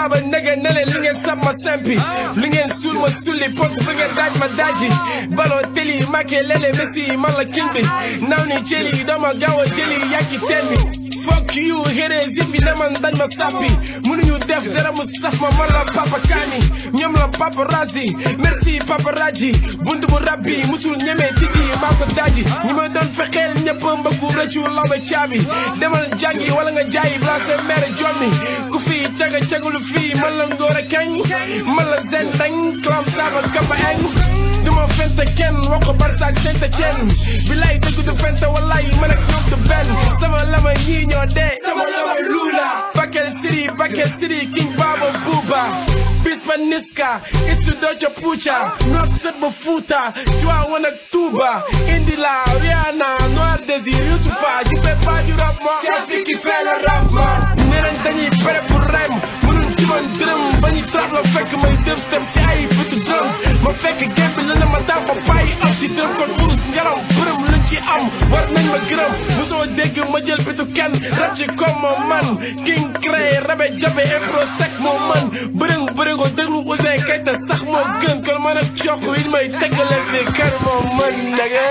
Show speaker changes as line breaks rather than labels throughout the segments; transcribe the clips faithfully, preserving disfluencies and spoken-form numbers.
ba nege ne leen li ngeen sab ma sempi li ngeen suul ma sulli pot bi ngeen daaj ma daaji baloo teli make lele Messi man la king bi naw ni jëli dama gaaw a jëli yàggi teen bi fuck you haters if you neman dañ ma sappi mënuñu def dara mu saf ma man la Papa Kani ñoom la paparazzi merci paparaji buntu bu rabbi musul ñeme tigi maa ko daaji ñi ma doon fexeel ñëpp mbëkku rëccu lawbe caabi demal jàngi wala nga jaayi place mère jommi ku fi caga cagalu fii man la ngóor a kañ man la zen dañ clam saaba kapa eng duma fente kenn wax ko barsaak sente ceen bilay dëgg du fente wallaay man ak ñoom du benn sama lama ñii ñoo dee sama lama luula Bakel City Bakel City King Baba Buuba Bispa Niska Itsu Doja Pucha Nok Sot ba Fuuta Tiwaawan ak Tuuba Indila Rihanna Noir Désir Youssoufa Jipe Baju rap ma c'est Afrique qui fait le rap ma ñeneen dañuy pare pour rem mënuñ ci man dërëm bañuy trap la fekk may def step si ay fitu drums ma fekk game bi la ne ma daal ko bàyyi am ci dërëm kon urus ngaram bërëm luñ ci am war nañ ma gërëm mosoo dégg ma jël bitu kenn rap ci comme man King Cré rabe jabe impro sec moo man bërëng bërëngo déglu Ouzin Keita sax moo gën kon man ak jox yi may teggale fi kër moo mën nage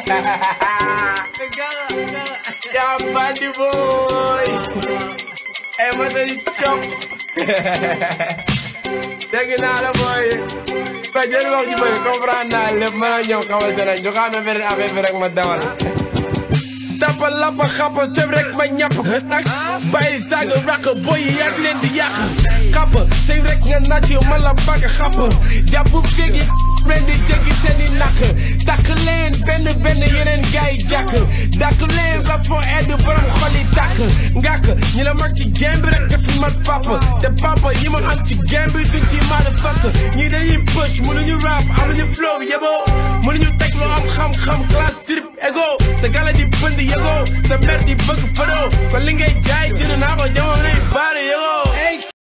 yaa bandi boy ay ma dañu jox dégg naa la boy ba jël wax ji bëri comprendre naa lépp mën a ñëw xamante ne ñu xam ne beneen affaire bi rek ma dawal tapal lappa xappa tëb rek ma ñàpp nag bàyyi saaga rakk boy yi yàgg leen di yàq xapp tey rek nga naaj man la bàgg xapp jàpp féegi ren di jéggi seeni nakk dàq leen benn benn yeneen gaay yi jàkk dàq leen rap foo edd borom xol yi tàkk ngàkk ñi la mag ci game bi rek fi mat papa te papa yi ma am ci game bi duñ ci maada fakk ñii dañuy pëcc mënuñu rap amuñu flow yeboo mënuñu teg loo am xam-xam classe trip ego sa gala di bënd yego sa mer di bëgg fëdoo kon li ngay jaay jënd naa ko jamono yi baari yego